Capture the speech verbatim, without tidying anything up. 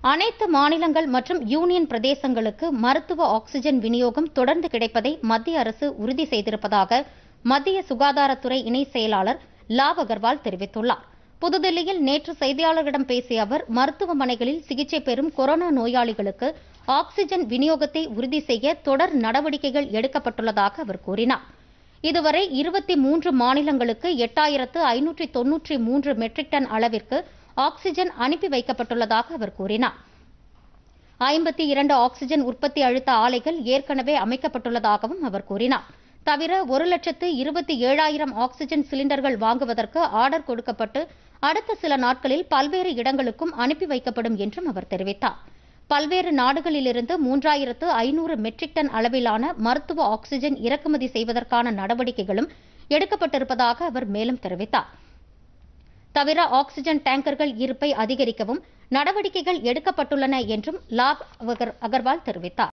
அனைத்து மாநிலங்கள் மற்றும் யூனியன் பிரதேசங்களுக்கு மருத்துவ ஆக்ஸிஜன் விநியோகம் தொடர்ந்து கிடைப்பதை மத்திய அரசு உறுதி செய்திருப்பதாக மத்திய சுகாதாரத்துறை இணை செயலாளர் லாவ் அகர்வால் தெரிவித்துள்ளார். புதுதில்லியில் நேற்று செய்தியாளர்களிடம் பேசிய அவர், மருத்துவமனைகளில் சிகிச்சை பெறும் கொரோனா நோயாளிகளுக்கு ஆக்ஸிஜன் விநியோகத்தை உறுதி செய்ய தொடர் நடவடிக்கைகள் எடுக்கப்பட்டுள்ளதாக அவர் கூறினார். இதுவரை இருபத்தி மூன்று மாநிலங்களுக்கு எட்டாயிரத்து ஐநூற்று தொன்னூற்றி மூன்று மெட்ரிக் டன் அளவிற்கு ஆக்ஸிஜன் அனுப்பி வைக்கப்பட்டுள்ளதாக அவர் கூறினார். ஐம்பத்தி இரண்டு ஆக்ஸிஜன் உற்பத்தி அழுத்த ஆலைகள் ஏற்கனவே அமைக்கப்பட்டுள்ளதாகவும் அவர் கூறினார். தவிர ஒரு லட்சத்து இருபத்தி ஏழாயிரம் ஆக்ஸிஜன் சிலிண்டர்கள் வாங்குவதற்கு ஆர்டர் கொடுக்கப்பட்டு அடுத்த சில நாட்களில் பல்வேறு இடங்களுக்கும் அனுப்பி வைக்கப்படும் என்றும் அவர் தெரிவித்தார். பல்வேறு நாடுகளிலிருந்து மூன்றாயிரத்து ஐநூறு மெட்ரிக் டன் அளவிலான மருத்துவ ஆக்ஸிஜன் இறக்குமதி செய்வதற்கான நடவடிக்கைகளும் எடுக்கப்பட்டிருப்பதாக அவர் மேலும் தெரிவித்தார். தவிர ஆக்ஸிஜன் டேங்கர்கள் இருப்பை அதிகரிக்கவும் நடவடிக்கைகள் எடுக்கப்பட்டுள்ளன என்றும் லாவ் அகர்வால் தெரிவித்தார்.